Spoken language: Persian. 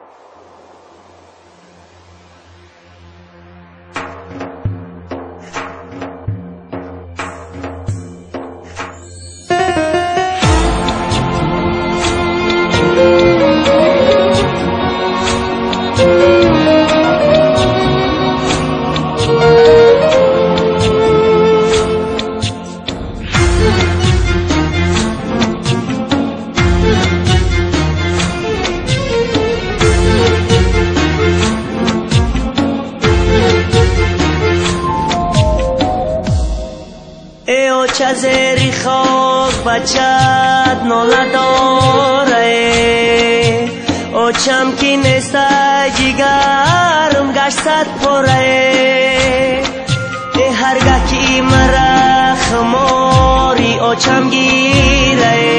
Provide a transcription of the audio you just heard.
چزری خاک بچت نولداره او چمکی نسته جگرم گشتت پره هرگه که مرا خماری او چم گیره